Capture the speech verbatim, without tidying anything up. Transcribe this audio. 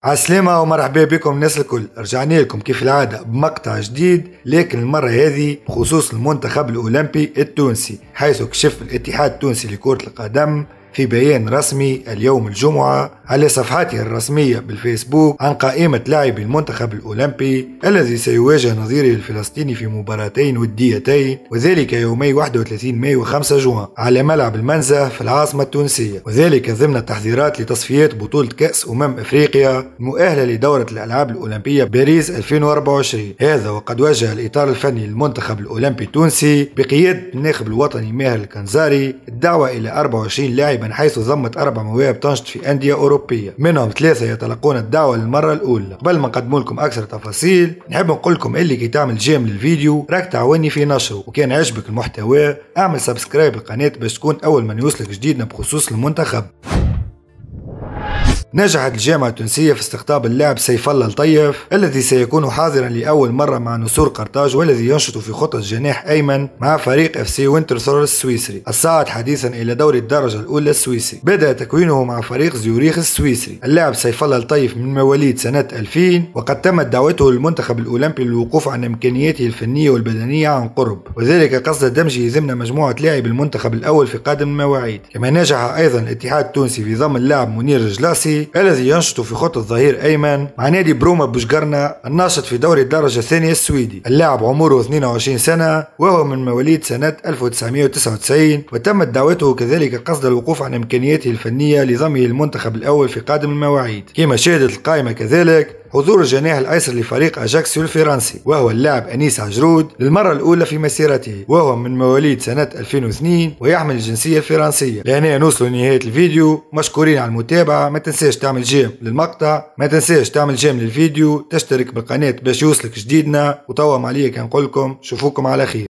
عالسلامة ومرحبا بكم الناس الكل. رجعنا لكم كيف العادة بمقطع جديد، لكن المرة هذه بخصوص المنتخب الأولمبي التونسي، حيث كشف الاتحاد التونسي لكرة القدم في بيان رسمي اليوم الجمعة على صفحته الرسمية بالفيسبوك عن قائمة لاعبي المنتخب الأولمبي الذي سيواجه نظيره الفلسطيني في مباراتين وديتين، وذلك يومي واحد وثلاثين مايو وخمسة جوان على ملعب المنزه في العاصمة التونسية، وذلك ضمن التحضيرات لتصفيات بطولة كأس أمم أفريقيا المؤهلة لدورة الألعاب الأولمبية باريس ألفين وأربعة وعشرين. هذا وقد وجه الإطار الفني للمنتخب الأولمبي التونسي بقيادة الناخب الوطني ماهر الكنزاري الدعوة إلى أربعة وعشرين لاعبا، حيث ضمت أربع مواهب تنشط في أندية أوروبية، منهم ثلاثة يتلقون الدعوة للمرة الأولى. قبل ما نقدم لكم أكثر تفاصيل، نحب نقول لكم اللي كي تعمل جيم للفيديو راك تعاوني في نشره، وكان عجبك المحتوى اعمل سبسكرايب للقناة باش تكون أول من يوصلك جديدنا بخصوص المنتخب. نجحت الجامعة التونسية في استقطاب اللاعب سيف الله الطيف الذي سيكون حاضرا لأول مرة مع نسور قرطاج، والذي ينشط في خطة جناح أيمن مع فريق اف سي وينترثور السويسري الصاعد حديثا إلى دوري الدرجة الأولى السويسري. بدأ تكوينه مع فريق زيوريخ السويسري. اللاعب سيف الله الطيف من مواليد سنة ألفين، وقد تمت دعوته للمنتخب الأولمبي للوقوف عن إمكانياته الفنية والبدنية عن قرب، وذلك قصد دمجه ضمن مجموعة لاعب المنتخب الأول في قادم المواعيد. كما نجح أيضا الاتحاد التونسي في ضم اللاعب منير رجلاسي الذي ينشط في خط الظهير أيمن مع نادي بروما بوشقرنة الناشط في دوري الدرجة الثانية السويدي. اللاعب عمره اثنين وعشرين سنة وهو من مواليد سنة ألف وتسعمائة وتسعة وتسعين، وتمت دعوته كذلك قصد الوقوف عن إمكانياته الفنية لضمه المنتخب الأول في قادم المواعيد. كما شهدت القائمة كذلك حضور الجناح الايسر لفريق اجاكسيو الفرنسي وهو اللاعب انيس عجرود للمره الاولى في مسيرته، وهو من مواليد سنه ألفين واثنين ويحمل الجنسيه الفرنسيه. لهنا نوصلوا لنهايه الفيديو، مشكورين على المتابعه. ما تنساش تعمل جيم للمقطع، ما تنساش تعمل جيم للفيديو، تشترك بالقناه باش يوصلك جديدنا، وطوم عليا كنقول لكم شوفوكم على خير.